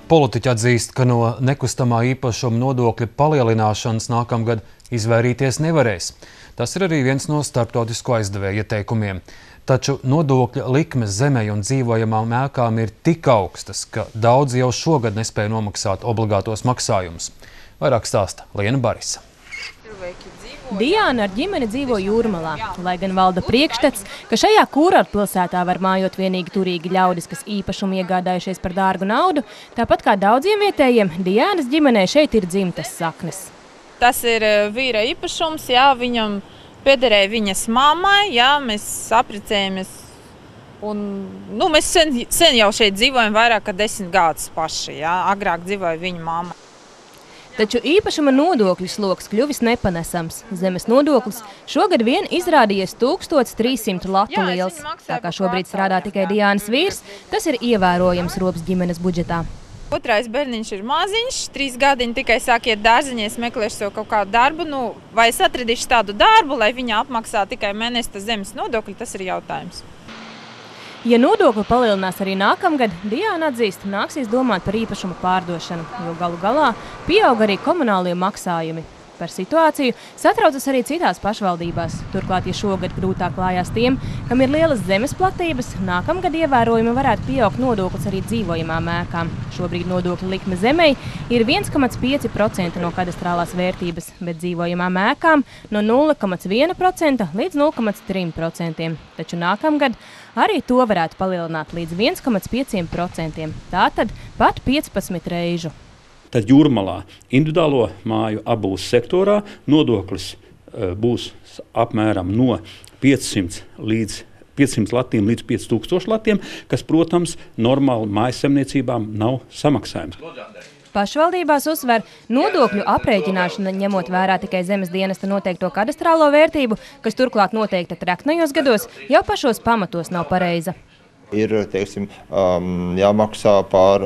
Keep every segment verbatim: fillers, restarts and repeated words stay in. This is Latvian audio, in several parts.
Politiķi atzīst, ka no nekustamā īpašuma nodokļa palielināšanas nākamgad izvairīties nevarēs. Tas ir arī viens no starptautisko aizdevēju ieteikumiem. Taču nodokļa likmes zemei un dzīvojamām ēkām ir tik augstas, ka daudzi jau šogad nespēja nomaksāt obligātos maksājumus. Vairāk stāsta Liena Barisa. Diāna ar ģimeni dzīvo Jūrmalā, lai gan valda priekšstats, ka šajā kūrortpilsētā var mājot vienīgi turīgi ļaudis, kas īpašumu iegādājušies par dārgu naudu. Tāpat kā daudziem vietējiem, Diānas ģimenē šeit ir dzimtas saknes. Tas ir vīra īpašums, jā, viņam piederēja viņas mammai, jā, mēs apprecējamies. Un, nu, mēs sen, sen jau šeit dzīvojam vairāk kā desmit gadus paši, jā, agrāk dzīvoja viņa mamma. Taču īpašuma nodokļu sloks kļuvis nepanesams. Zemes nodoklis šogad vien izrādījies tūkstoš trīs simti latu liels. Tā kā šobrīd strādā tikai Diānas vīrs, tas ir ievērojams rops ģimenes budžetā. Otrais bērniņš ir maziņš, trīs gadiņi tikai sāk iet dārziņā, es meklēšu sev kaut kādu darbu. Nu, vai es atradīšu tādu darbu, lai viņa apmaksā tikai mēnesi zemes nodokļu, tas ir jautājums. Ja nodokli palielinās arī nākamgad, Diāna atzīst, nāksies domāt par īpašumu pārdošanu, jo galu galā pieaug arī komunālie maksājumi. Par situāciju satraucas arī citās pašvaldībās. Turklāt, ja šogad grūtāk klājās tiem, kam ir lielas zemes platības, nākamgad ievērojami varētu pieaugt nodoklis arī dzīvojamām ēkām. Šobrīd nodokļa likme zemei ir viens komats pieci procenti no kadastrālās vērtības, bet dzīvojamām ēkām no nulle komats viens procents līdz nulle komats trīs procenti. Taču nākamgad arī to varētu palielināt līdz viens komats pieci procenti. Tātad pat piecpadsmit reižu. Tad Jūrmalā individuālo māju apbūves sektorā nodoklis būs apmēram no piecsimt līdz piecsimt latiem līdz pieci tūkstoši latiem, kas, protams, normāli mājasemniecībām nav samaksājums. Pašvaldībās uzsver, nodokļu aprēķināšana ņemot vērā tikai zemes dienesta noteikto kadastrālo vērtību, kas turklāt noteikta treknajos gados, jau pašos pamatos nav pareiza. Ir, teiksim, jāmaksā par,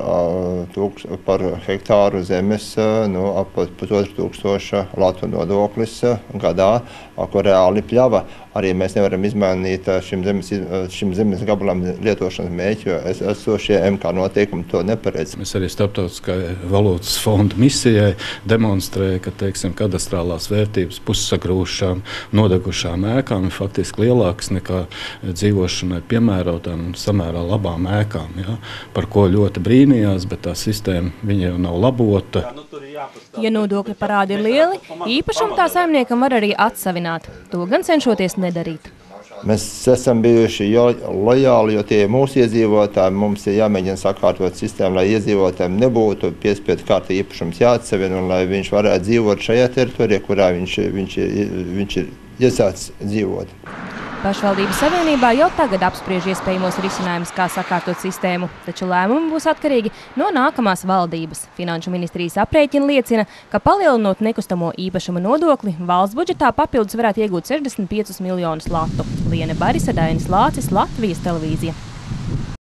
par hektāru zemes nu, ap pusotru tūkstoša latu nodoklis gadā, ko reāli pļava. Arī mēs nevaram izmainīt šim zemes, šim zemes gabalam lietošanas mērķi, jo esošie M K noteikumi to neparedz. Mēs arī Starptautiskai valūtas fonda misijai demonstrēja, ka, teiksim, kadastrālās vērtības pussagrūšām, nodegušām ēkām ir faktiski lielākas nekā dzīvošanai piemērotām un samērā labām ēkām, ja, par ko ļoti brīnījās, bet tā sistēma viņa jau nav labota. Ja nodokļu parādi ir lieli, īpašumu tā saimniekam var arī atsavināt. To gan cenšoties nedarīt. Mēs esam bijuši lojāli, jo tie mūsu iedzīvotāji, mums ir jāmēģina sakārtot sistēmu, lai iedzīvotājiem nebūtu piespiedu kārtā īpašums jāatsavina un lai viņš varētu dzīvot šajā teritorijā, kurā viņš, viņš, viņš ir iesācis dzīvot. Pašvaldības savienībā jau tagad apspriež iespējamos risinājumus, kā sakārtot sistēmu, taču lēmumi būs atkarīgi no nākamās valdības. Finanšu ministrijas aprēķina liecina, ka palielinot nekustamo īpašuma nodokli, valsts budžetā papildus varētu iegūt sešdesmit piecus miljonus latu. Liena Barisa, Dainis Lācis, Latvijas televīzija.